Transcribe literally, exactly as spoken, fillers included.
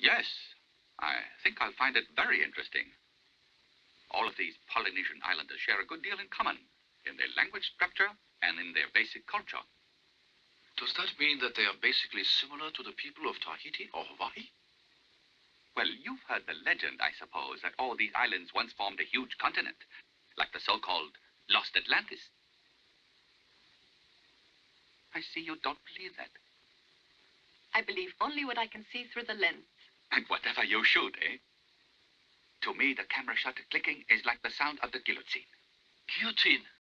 Yes, I think I'll find it very interesting. All of these Polynesian islanders share a good deal in common in their language structure and in their basic culture. Does that mean that they are basically similar to the people of Tahiti or Hawaii? Well, you've heard the legend, I suppose, that all these islands once formed a huge continent, like the so-called Lost Atlantis. I see you don't believe that. I believe only what I can see through the lens. And whatever you shoot, eh? To me, the camera shutter clicking is like the sound of the guillotine. Guillotine?